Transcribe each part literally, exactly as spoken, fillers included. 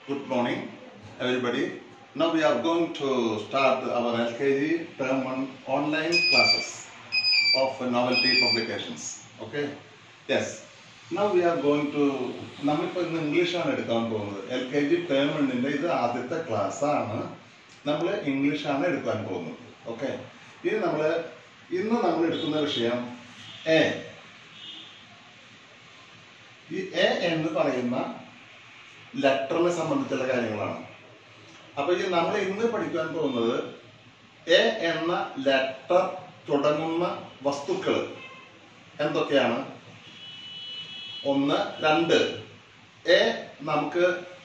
Good morning, everybody. Now we are going to start our L K G term one online classes of novelty publications. Okay? Yes. Now we are going to. നമ്മളിപ്പോൾ ഇന്ന് ഇംഗ്ലീഷാണ് എടുക്കാൻ പോകുന്നത്. L K G term വണ്ണിൻ്റെ ഇത് ആദ്യത്തെ ക്ലാസ്സാണ്. നമ്മൾ ഇംഗ്ലീഷാണ് എടുക്കാൻ പോകുന്നത്. ഓക്കെ. ഇനി നമ്മൾ ഇന്ന് നമ്മൾ എടുക്കുന്ന വിഷയം എ. ഈ എ എന്ന് പറയുന്ന ലെറ്ററിനെ സംബന്ധിച്ചുള്ള കാര്യങ്ങളാണ്. അപ്പൊ ഈ നമ്മൾ ഇന്ന് പഠിക്കാൻ പോകുന്നത് എ എന്ന ലെറ്റർ തുടങ്ങുന്ന വസ്തുക്കൾ എന്തൊക്കെയാണ്? ഒന്ന്, രണ്ട്, എ നമുക്ക്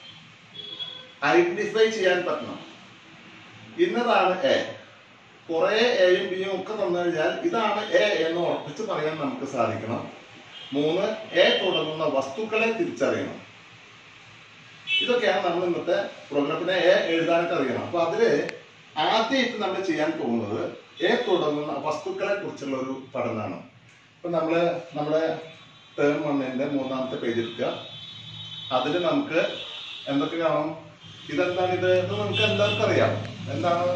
ഐഡന്റിഫൈ ചെയ്യാൻ പറ്റണം. ഇന്നതാണ് എ. കുറെ എയും ബിയും ഒക്കെ തന്നു കഴിഞ്ഞാൽ ഇതാണ് എ എന്ന് ഉറപ്പിച്ച് പറയാൻ നമുക്ക് സാധിക്കണം. മൂന്ന്, എ തുടങ്ങുന്ന വസ്തുക്കളെ തിരിച്ചറിയണം. ഇതൊക്കെയാണ് നമ്മൾ ഇന്നത്തെ പ്രോഗ്രാമിനെ എ എഴുതാനൊക്കെ അറിയണം. അപ്പൊ അതില് ആദ്യമായിട്ട് നമ്മൾ ചെയ്യാൻ പോകുന്നത് എ തുടങ്ങുന്ന വസ്തുക്കളെ കുറിച്ചുള്ള ഒരു പഠനമാണ്. ഇപ്പൊ നമ്മള് നമ്മുടെ ടേം വണ്ണിന്റെ മൂന്നാമത്തെ പേജ് എടുക്കുക. അതിൽ നമുക്ക് എന്തൊക്കെ കാണും? ഇതെന്താണ്? ഇത് ഇത് നമുക്ക് എല്ലാവർക്കും അറിയാം. എന്താണ്?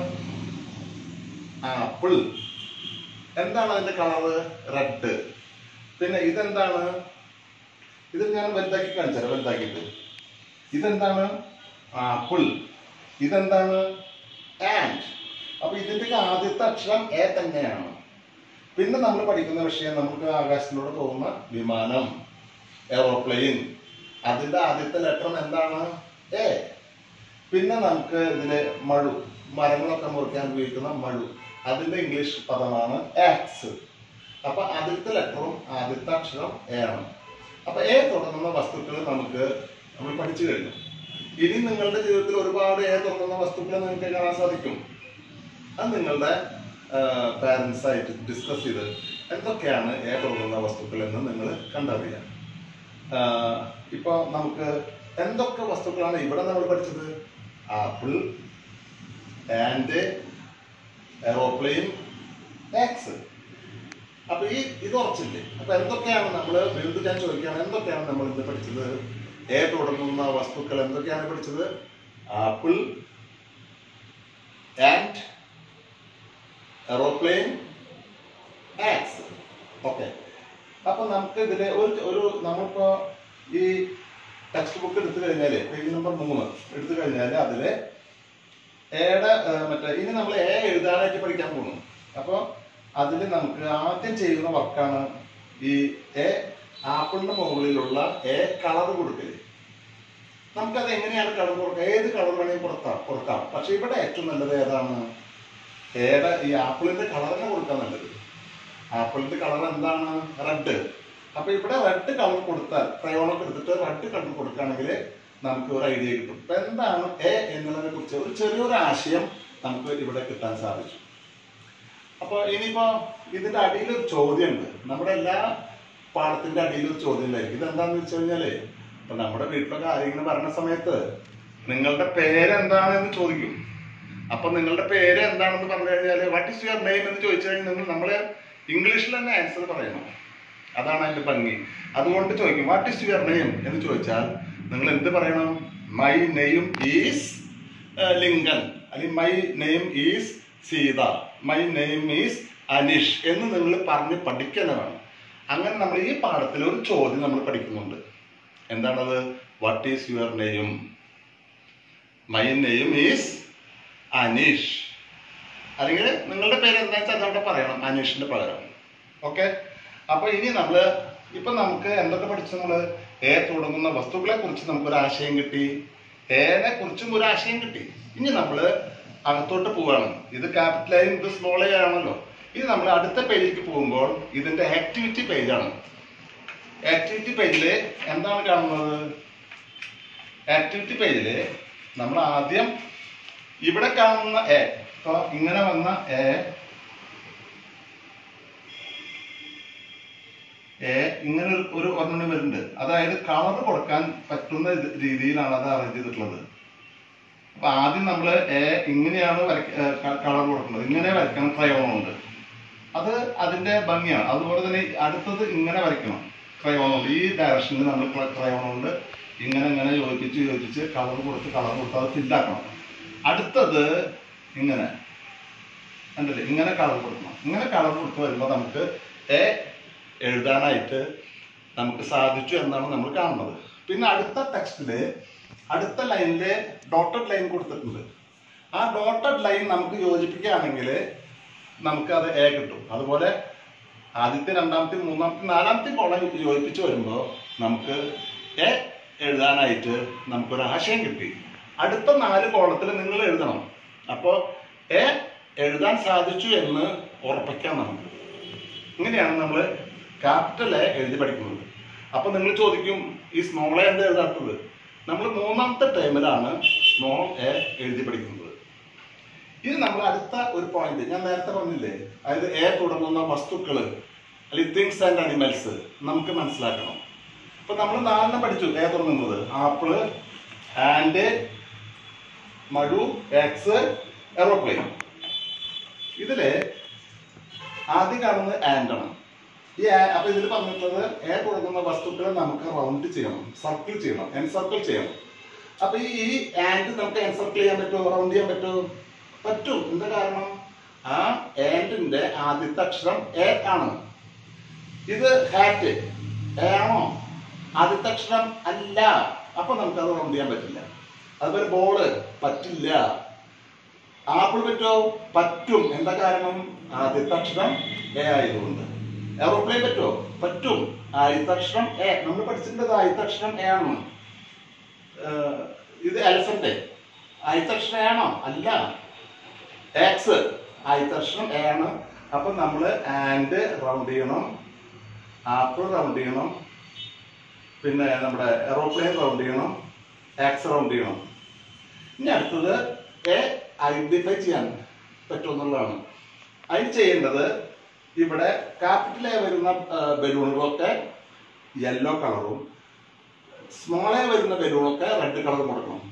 ആപ്പിൾ. എന്താണ് അതിന്റെ കളറ്? റെഡ്. പിന്നെ ഇതെന്താണ്? ഇത് ഞാൻ വലുതാക്കി കാണിച്ചാൽ വലുതാക്കിയിട്ട്. ഇതെന്താണ്? ആപ്പിൾ. ഇതെന്താണ്? ആൻഡ്. അപ്പൊ ഇതിന്റെ ആദ്യത്തെ അക്ഷരം എ തന്നെയാണ്. പിന്നെ നമ്മൾ പഠിക്കുന്ന വിഷയം നമുക്ക് ആകാശത്തിലൂടെ പോകുന്ന വിമാനം, എയറോപ്ലെയിൻ. അതിന്റെ ആദ്യത്തെ ലെറ്റർ എന്താണ്? എ. പിന്നെ നമുക്ക് ഇതില് മഴു, മരങ്ങളൊക്കെ മുറിക്കാൻ ഉപയോഗിക്കുന്ന മഴു, അതിന്റെ ഇംഗ്ലീഷ് പദമാണ് ആക്സ്. അപ്പൊ ആദ്യത്തെ ലെറ്ററും ആദ്യത്തെ അക്ഷരം എ ആണ്. അപ്പൊ എ തുടങ്ങുന്ന വസ്തുക്കൾ നമുക്ക് നമ്മൾ പഠിച്ചു കഴിഞ്ഞു. ഇനി നിങ്ങളുടെ ജീവിതത്തിൽ ഒരുപാട് എ തുടങ്ങുന്ന വസ്തുക്കൾ നിങ്ങൾക്ക് കാണാൻ സാധിക്കും. അത് നിങ്ങളുടെ പാരൻസ് ആയിട്ട് ഡിസ്കസ് ചെയ്ത് എന്തൊക്കെയാണ് എ തുടങ്ങുന്ന വസ്തുക്കൾ എന്ന് നിങ്ങൾ കണ്ടറിയാം. ഇപ്പൊ നമുക്ക് എന്തൊക്കെ വസ്തുക്കളാണ് ഇവിടെ നമ്മൾ പഠിച്ചത്? Apple, ant, aeroplane, axe. അപ്പൊ ഈ ഇത് ഉറച്ചില്ലേ? അപ്പൊ എന്തൊക്കെയാണ് നമ്മൾ വീണ്ടും ഞാൻ ചോദിക്കുകയാണ്, എന്തൊക്കെയാണ് നമ്മൾ ഇന്ന് പഠിച്ചത്? എ തുടങ്ങുന്ന വസ്തുക്കൾ എന്തൊക്കെയാണ് പഠിച്ചത്? Apple, ant, aeroplane, axe. Okay. അപ്പൊ നമുക്ക് ഇതിലെ ഒരു ഒരു നമ്മളിപ്പോ ഈ ടെക്സ്റ്റ് ബുക്ക് എടുത്തു കഴിഞ്ഞാല് പേജ് നമ്പർ മൂന്ന് എടുത്തു കഴിഞ്ഞാല് അതില് എയുടെ മറ്റേ ഇനി നമ്മൾ എ എഴുതാനായിട്ട് പഠിക്കാൻ പോകുന്നു. അപ്പൊ അതിൽ നമുക്ക് ആദ്യം ചെയ്യുന്ന വർക്കാണ് ഈ എ ആപ്പിളിന്റെ മുകളിലുള്ള എ കളർ കൊടുക്കല്. നമുക്കത് എങ്ങനെയാണ് കളർ കൊടുക്കുക? ഏത് കളർ വേണമെങ്കിൽ കൊടുക്കാം കൊടുക്കാം പക്ഷെ ഇവിടെ ഏറ്റവും നല്ലത് ഏതാണ്? ഏടെ ഈ ആപ്പിളിന്റെ കളറിനെ കൊടുക്കാൻ നല്ലത്. ആപ്പിളിന്റെ കളർ എന്താണ്? റെഡ്. അപ്പൊ ഇവിടെ റെഡ് കളർ കൊടുത്താൽ ക്രയോണൊക്കെ എടുത്തിട്ട് റെഡ് കളർ കൊടുക്കുകയാണെങ്കിൽ നമുക്ക് ഒരു ഐഡിയ കിട്ടും. ഇപ്പൊ എന്താണ് എ എന്നുള്ളതിനെ കുറിച്ച് ഒരു ചെറിയൊരു ആശയം നമുക്ക് ഇവിടെ കിട്ടാൻ സാധിച്ചു. അപ്പൊ ഇനിയിപ്പോ ഇതിന്റെ അടിയിലൊരു ചോദ്യമുണ്ട്. നമ്മുടെ എല്ലാ പാഠത്തിന്റെ അടിയിലൊരു ചോദ്യം ഉണ്ടായിരിക്കും. ഇതെന്താന്ന് വെച്ച് കഴിഞ്ഞാല് ഇപ്പൊ നമ്മുടെ വീട്ടിലൊക്കെ ആരെങ്കിലും പറയുന്ന സമയത്ത് നിങ്ങളുടെ പേരെന്താണ് എന്ന് ചോദിക്കും. അപ്പൊ നിങ്ങളുടെ പേര് എന്താണെന്ന് പറഞ്ഞു കഴിഞ്ഞാല് വാട്ട് ഈസ് യുവർ നെയിം എന്ന് ചോദിച്ചു കഴിഞ്ഞാൽ നിങ്ങൾ നമ്മള് ഇംഗ്ലീഷിൽ തന്നെ ആൻസർ പറയണം. അതാണ് അതിന്റെ ഭംഗി. അതുകൊണ്ട് ചോദിക്കും വാട്ട് ഈസ് യുവർ നെയിം എന്ന് ചോദിച്ചാൽ നിങ്ങൾ എന്ത് പറയണം? മൈ നെയിം ഈസ് ലിങ്കൻ, അല്ലെങ്കിൽ my name is Sita, my name is Aneesh എന്ന് നിങ്ങൾ പറഞ്ഞ് പഠിക്കുന്നതാണ്. അങ്ങനെ നമ്മൾ ഈ പാഠത്തിൽ ഒരു ചോദ്യം നമ്മൾ പഠിക്കുന്നുണ്ട്. എന്താണത്? What is your name? My name is Aneesh. അല്ലെങ്കിൽ നിങ്ങളുടെ പേര് എന്താ വെച്ചാൽ അതവിടെ പറയണം, അനീഷിന്റെ പകരം. ഓക്കെ. അപ്പൊ ഇനി നമ്മള് ഇപ്പൊ നമുക്ക് എന്തൊക്കെ പഠിച്ചു? നമ്മള് എ തുടങ്ങുന്ന വസ്തുക്കളെ കുറിച്ച് നമുക്കൊരു ആശയം കിട്ടി, എനെ കുറിച്ചും ഒരു ആശയം കിട്ടി. ഇനി നമ്മള് അകത്തോട്ട് പോവാണ്. ഇത് ക്യാപിറ്റലായും ഇത് സ്മോൾ എ ആണല്ലോ. ഇത് നമ്മൾ അടുത്ത പേജിലേക്ക് പോകുമ്പോൾ ഇതിന്റെ ആക്ടിവിറ്റി പേജാണ്. ആക്ടിവിറ്റി പേജില് എന്താണ് കാണുന്നത്? ആക്ടിവിറ്റി പേജില് നമ്മൾ ആദ്യം ഇവിടെ കാണുന്ന എ, ഇപ്പൊ ഇങ്ങനെ വന്ന എ എ ഇങ്ങനെ ഒരു ഒരെണ്ണം വരുന്നുണ്ട്. അതായത് കളർ കൊടുക്കാൻ പറ്റുന്ന രീതിയിലാണ് അത് അറേഞ്ച് ചെയ്തിട്ടുള്ളത്. അപ്പൊ ആദ്യം നമ്മൾ എ ഇങ്ങനെയാണ് കളർ കൊടുക്കുന്നത്. ഇങ്ങനെ വരയ്ക്കണം. ക്രയോൺ ഉണ്ട്. അത് അതിന്റെ ഭംഗിയാണ്. അതുപോലെ തന്നെ അടുത്തത് ഇങ്ങനെ വരയ്ക്കണം. ക്രയോൺ ഉണ്ട്. ഈ ഡയറക്ഷനിൽ നമ്മൾ ക്രയോൺ കൊണ്ട് ഇങ്ങനെ ഇങ്ങനെ യോജിപ്പിച്ച് യോജിപ്പിച്ച് കളർ കൊടുത്ത് കളർ കൊടുത്ത് അത് ഫില്ലാക്കണം. അടുത്തത് ഇങ്ങനെ കണ്ടില്ലേ, ഇങ്ങനെ കളർ കൊടുക്കണം. ഇങ്ങനെ കളർ കൊടുത്ത് വരുമ്പോൾ നമുക്ക് എ എഴുതാനായിട്ട് നമുക്ക് സാധിച്ചു എന്നാണ് നമ്മൾ കാണുന്നത്. പിന്നെ അടുത്ത ടെക്സ്റ്റില് അടുത്ത ലൈനില് ഡോട്ടഡ് ലൈൻ കൊടുത്തിട്ടുണ്ട്. ആ ഡോട്ടഡ് ലൈൻ നമുക്ക് യോജിപ്പിക്കുകയാണെങ്കിൽ നമുക്ക് അത് എ കിട്ടും. അതുപോലെ ആദ്യത്തെ രണ്ടാമത്തെ മൂന്നാമത്തെ നാലാമത്തെ കോളം യോജിപ്പിച്ച് വരുമ്പോൾ നമുക്ക് എ എഴുതാനായിട്ട് നമുക്കൊരു ആശയം കിട്ടി. അടുത്ത നാല് കോളത്തിൽ നിങ്ങൾ എഴുതണം. അപ്പോൾ എ എഴുതാൻ സാധിച്ചു എന്ന് ഉറപ്പിക്കാം നമുക്ക്. ഇങ്ങനെയാണ് നമ്മൾ ക്യാപിറ്റൽ എ എഴുതി പഠിക്കുന്നത്. അപ്പൊ നിങ്ങൾ ചോദിക്കും, ഈ സ്മോൾ എ എന്താ എഴുതാത്തത്? നമ്മൾ മൂന്നാമത്തെ ടൈമിലാണ് സ്മോൾ എ എഴുതി പഠിക്കുന്നത്. ഇത് നമ്മൾ അടുത്ത ഒരു പോയിന്റ് ഞാൻ നേരത്തെ പറഞ്ഞില്ലേ, അതായത് എ തുടങ്ങുന്ന വസ്തുക്കള് അല്ലെങ്കിൽ തിങ്സ് ആൻഡ് അനിമൽസ് നമുക്ക് മനസ്സിലാക്കണം. അപ്പൊ നമ്മൾ നാലെണ്ണം പഠിച്ചു. എ തുടങ്ങുന്നത് ആപ്പിള്, ആൻഡ്, മഴു, എക്സ്, എറോപ്ലെയിൻ. ഇതില് ആദ്യം കാണുന്നത് ആൻഡ് ആണ്. ഈ അപ്പൊ ഇതിൽ പറഞ്ഞിട്ടുള്ളത് എ തുടങ്ങുന്ന വസ്തുക്കളെ നമുക്ക് റൗണ്ട് ചെയ്യണം, സർക്കിൾ ചെയ്യണം, എൻസർക്കിൾ ചെയ്യണം. അപ്പൊ ഈ ആൻഡ് നമുക്ക് എൻസർക്കിൾ ചെയ്യാൻ പറ്റുമോ, റൗണ്ട് ചെയ്യാൻ പറ്റുമോ? പറ്റും. എന്താ കാരണം? ആ ആൻഡിന്റെ ആദ്യത്തെ അക്ഷരം എ ആണ്. ഇത് ഹാറ്റ് എ ആണോ? ആദ്യത്തെ അക്ഷരം അല്ല. അപ്പൊ നമുക്ക് അത് റൗണ്ട് ചെയ്യാൻ പറ്റില്ല. അതുപോലെ ബോള് പറ്റില്ല. ആപ്പിൾ പറ്റോ? പറ്റും. എന്താ കാരണം? ആദ്യത്തെ അക്ഷരം എ ആയതുകൊണ്ട്. എറോപ്ലെയിൻ പറ്റോ? പറ്റും. ആദ്യത്തെ അക്ഷരം എ. നമ്മൾ പഠിച്ചിട്ടുള്ളത് ആദ്യത്തെ അക്ഷരം എ ആണ്. ഇത് എലഫന്റ് ആദ്യത്തെ അക്ഷരം എ ആണോ? അല്ല. എക്സ് ആദ്യത്തെ അക്ഷരം എ ആണ്. അപ്പൊ നമ്മള് ആൻഡ് റൗണ്ട് ചെയ്യണം, ആപ്പിൾ റൗണ്ട് ചെയ്യണം, പിന്നെ നമ്മുടെ എറോപ്ലെയിൻ റൗണ്ട് ചെയ്യണം, എക്സ് റൗണ്ട് ചെയ്യണം. ഇനി അടുത്തത് എ ഐഡന്റിഫൈ ചെയ്യാൻ പറ്റുമെന്നുള്ളതാണ്. അതിന് ചെയ്യേണ്ടത് ഇവിടെ ക്യാപിറ്റൽ എ വരുന്ന ബലൂണുകളൊക്കെ യെല്ലോ കളറും സ്മോൾ എ വരുന്ന ബലൂണൊക്കെ റെഡ് കളറും കൊടുക്കണം.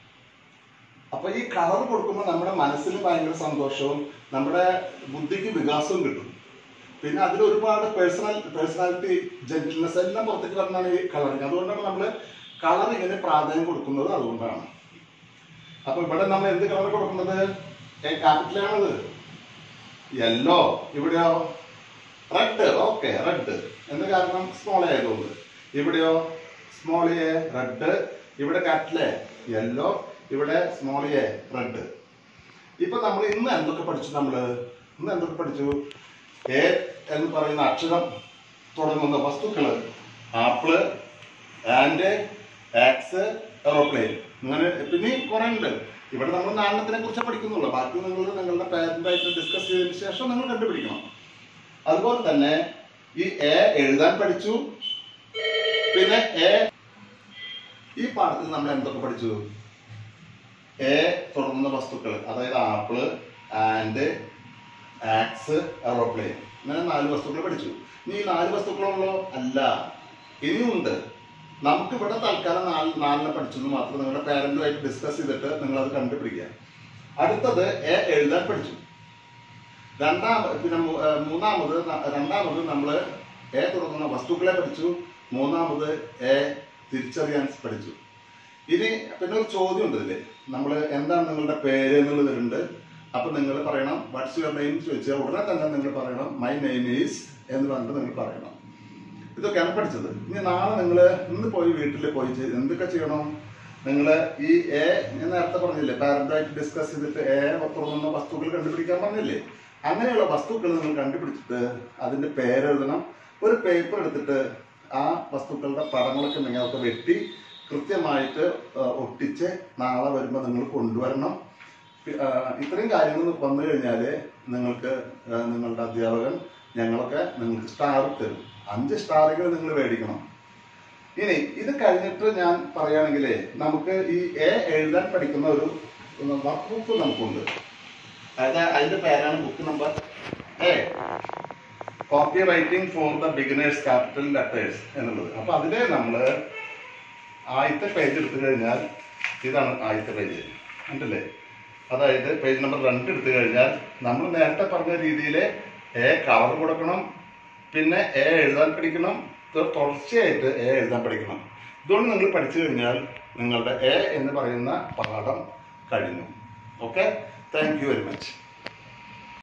അപ്പൊ ഈ കളർ കൊടുക്കുമ്പോൾ നമ്മുടെ മനസ്സിന് ഭയങ്കര സന്തോഷവും നമ്മുടെ ബുദ്ധിക്ക് വികാസവും കിട്ടും. പിന്നെ അതിൽ ഒരുപാട് പേഴ്സണൽ പേഴ്സണാലിറ്റി ജെന്റിൽനെസ് എല്ലാം പുറത്തേക്ക് വരുന്നതാണ് ഈ കളറിങ്. അതുകൊണ്ടാണ് നമ്മൾ കളറിങ്ങിന് പ്രാധാന്യം കൊടുക്കുന്നത്. അതുകൊണ്ടാണ്. അപ്പൊ ഇവിടെ നമ്മൾ എന്ത് കളർ കൊടുക്കുന്നത്? ക്യാപിറ്റൽ ആണത് യെല്ലോ. ഇവിടെയോ റെഡ്. Okay, red. എന്ത് കാരണം? സ്മോൾ എ ആയതുകൊണ്ട്. ഇവിടെയോ സ്മോൾ എ റെഡ്, ഇവിടെ ക്യാപിറ്റൽ എ യെല്ലോ, ഇവിടെ സ്മോൾ എ റെഡ്. ഇപ്പൊ നമ്മൾ ഇന്ന് എന്തൊക്കെ പഠിച്ചു? നമ്മള് ഇന്ന് എന്തൊക്കെ പഠിച്ചു? എ എന്ന് പറയുന്ന അക്ഷരം തുടങ്ങുന്ന വസ്തുക്കള് ആപ്പിള്, ആൻഡ്, എക്സ്, എറോപ്ലെയിൻ. അങ്ങനെ പിന്നെ കുറെ ഉണ്ട്. ഇവിടെ നമ്മൾ നാലെണ്ണത്തിനെ കുറിച്ച് പഠിക്കുന്നുള്ളൂ. ബാക്കി നിങ്ങൾ നിങ്ങളുടെ പാരന്റായിട്ട് ഡിസ്കസ് ചെയ്തതിനു ശേഷം നിങ്ങൾ കണ്ടുപിടിക്കണം. അതുപോലെ തന്നെ ഈ എ എഴുതാൻ പഠിച്ചു. പിന്നെ എ ഈ പാഠത്തിൽ നമ്മൾ എന്തൊക്കെ പഠിച്ചു? എ തുടങ്ങുന്ന വസ്തുക്കൾ, അതായത് ആപ്പിള്, ആൻഡ്, ആക്സ്, എറോപ്ലെയിൻ, ഇങ്ങനെ നാല് വസ്തുക്കൾ പഠിച്ചു. ഇനി ഈ നാല് വസ്തുക്കളുള്ളോ? അല്ല, ഇനിയുണ്ട്. നമുക്ക് ഇവിടെ തൽക്കാലം നാല് നാലിനെ പഠിച്ചെന്ന് മാത്രം. നിങ്ങളുടെ പാരന്റുമായിട്ട് ഡിസ്കസ് ചെയ്തിട്ട് നിങ്ങൾ അത് കണ്ടുപിടിക്കുക. അടുത്തത് എ എഴുതാൻ പഠിച്ചു. രണ്ടാമത് പിന്നെ മൂന്നാമത് രണ്ടാമത് നമ്മൾ എ തുടങ്ങുന്ന വസ്തുക്കളെ പഠിച്ചു. മൂന്നാമത് എ തിരിച്ചറിയാൻ പഠിച്ചു. ഇനി പിന്നെ ഒരു ചോദ്യം ഉണ്ട് ഇതില്. നമ്മൾ എന്താണ് നിങ്ങളുടെ പേര് എന്നുള്ളതുണ്ട്. അപ്പൊ നിങ്ങൾ പറയണം വാട്ട്സ് യുവർ നെയിം ചോദിച്ചാൽ ഉടനെ തന്നെ നിങ്ങൾ പറയണം മൈ നെയിം ഈസ് എന്ന് പറഞ്ഞിട്ട് നിങ്ങൾ പറയണം. ഇതൊക്കെയാണ് പഠിച്ചത്. ഇനി നാളെ നിങ്ങൾ ഇന്ന് പോയി വീട്ടിൽ പോയി എന്തൊക്കെ ചെയ്യണം? നിങ്ങൾ ഈ എ ഞാൻ നേരത്തെ പറഞ്ഞില്ലേ, പാരന്റായിട്ട് ഡിസ്കസ് ചെയ്തിട്ട് എ തുടങ്ങുന്ന വസ്തുക്കൾ കണ്ടുപിടിക്കാൻ പറഞ്ഞില്ലേ? അങ്ങനെയുള്ള വസ്തുക്കൾ നിങ്ങൾ കണ്ടുപിടിച്ചിട്ട് അതിന്റെ പേരെഴുതണം. ഒരു പേപ്പർ എടുത്തിട്ട് ആ വസ്തുക്കളുടെ പടങ്ങളൊക്കെ ഉണ്ടെങ്കിൽ അതൊക്കെ വെട്ടി കൃത്യമായിട്ട് ഒട്ടിച്ച് നാളെ വരുമ്പോൾ നിങ്ങൾ കൊണ്ടുവരണം. ഇത്രയും കാര്യങ്ങൾ വന്നു കഴിഞ്ഞാൽ നിങ്ങൾക്ക് നിങ്ങളുടെ അധ്യാപകൻ ഞങ്ങളൊക്കെ നിങ്ങൾക്ക് സ്റ്റാർ തരും. അഞ്ച് സ്റ്റാറുകൾ നിങ്ങൾ മേടിക്കണം. ഇനി ഇത് കഴിഞ്ഞിട്ട് ഞാൻ പറയുകയാണെങ്കിൽ നമുക്ക് ഈ എ എഴുതാൻ പഠിക്കുന്ന ഒരു വർക്ക് ബുക്ക് നമുക്കുണ്ട്. അതായത് അതിന്റെ പേരാണ് book number A, copy writing for the beginners capital letters എന്നുള്ളത്. അപ്പൊ അതില് നമ്മള് ആദ്യത്തെ പേജ് എടുത്തു കഴിഞ്ഞാൽ ഇതാണ് ആദ്യത്തെ പേജ്, ഉണ്ടല്ലേ? അതായത് പേജ് നമ്പർ രണ്ട് എടുത്തു കഴിഞ്ഞാൽ നമ്മൾ നേരത്തെ പറഞ്ഞ രീതിയിൽ എ കളർ കൊടുക്കണം, പിന്നെ എ എഴുതാൻ പഠിക്കണം, തുടർച്ചയായിട്ട് എ എഴുതാൻ പഠിക്കണം. ഇതുകൊണ്ട് നിങ്ങൾ പഠിച്ചു കഴിഞ്ഞാൽ നിങ്ങളുടെ എ എന്ന് പറയുന്ന പാഠം കഴിഞ്ഞു. Okay, thank you very much.